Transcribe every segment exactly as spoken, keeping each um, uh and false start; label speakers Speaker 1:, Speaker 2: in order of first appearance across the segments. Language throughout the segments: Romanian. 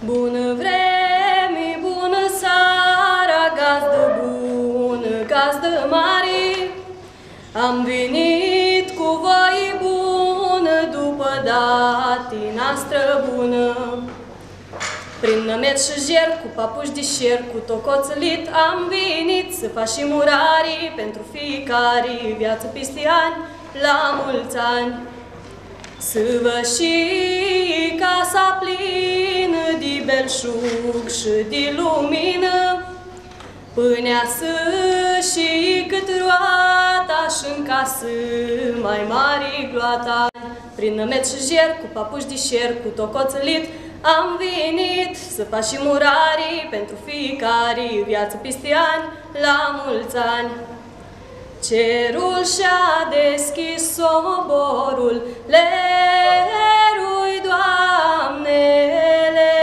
Speaker 1: Bună vreme, bună seara, gazdă bună, gazdă mare, am venit cu voie bună după datina străbună. Prin nămet și jer, cu papuși de șer, cu tocoțălit, am venit să facem urare pentru fiecare viață peste ani, la mulți ani. Să vă și casa plină de belșug și de lumină, pânea să și cât roata și-n casă mai mare gloata. Prin nămet și jer, cu papuși de șer, cu tocoțălit, am venit să facem urare pentru fiecare viață peste ani, la mulți ani. Cerul și-a deschis soborul, lerui, doamnele,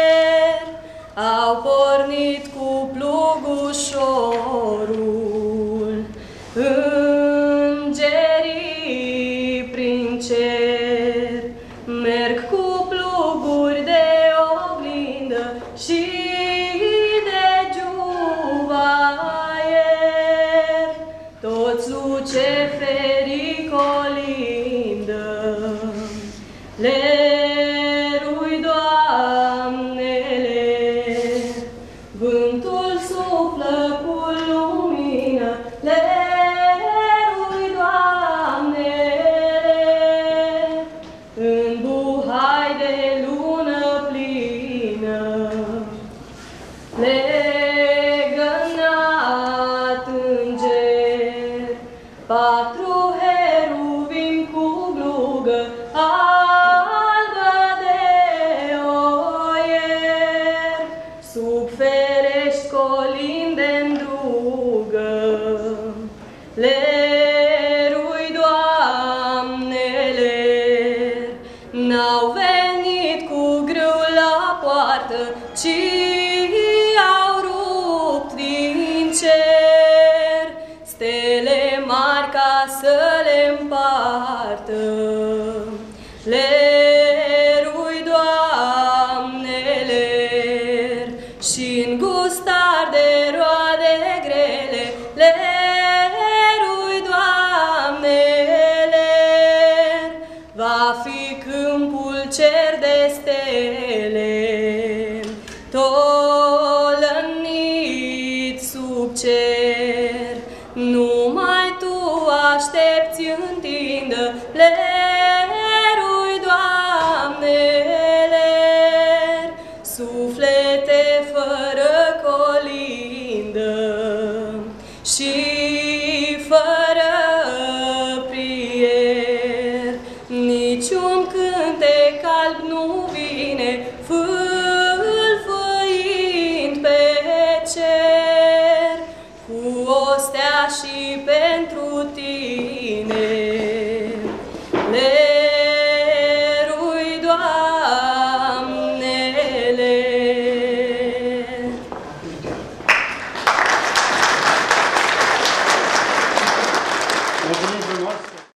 Speaker 1: au pornit cu plugușorul, îngerii prin cer, merg cu pluguri de oglindă și de juvaier, toți luceferii colindă, lerui, doamnele, vântul suflă cu lumină, lerui, doamnele, în buhai de lună plină, legănat înger, patru heruvim cu glugă albă de oier, sub ferești colinde-n drugă, lerui, doamnele, n-au venit cu grâu la poartă, ci au rupt din cer stele mari ca să le împartă, lerui, doamnele, și-n gustar de roade grele, lerui, doamnele, va fi câmpul cer de stele, tolănit sub cer, numai tu aștepți întindă, lerui, doamnele, suflete fără colindă și fără prier, niciun cântec alb nu vine, fâlfâind pe cer, cu o stea și pentru